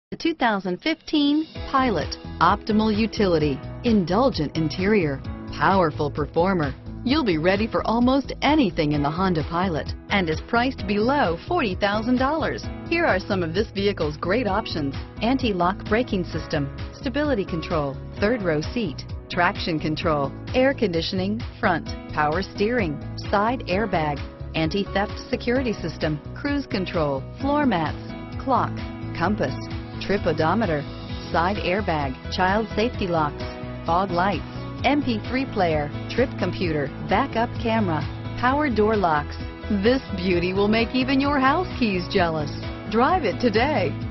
The 2015 Pilot. Optimal utility, indulgent interior, powerful performer. You'll be ready for almost anything in the Honda Pilot and is priced below $40,000. Here are some of this vehicle's great options: anti-lock braking system, stability control, third row seat, traction control, air conditioning, front, power steering, side airbag, anti-theft security system, cruise control, floor mats, clock, compass, trip odometer, side airbag, child safety locks, fog lights, MP3 player, trip computer, backup camera, power door locks. This beauty will make even your house keys jealous. Drive it today.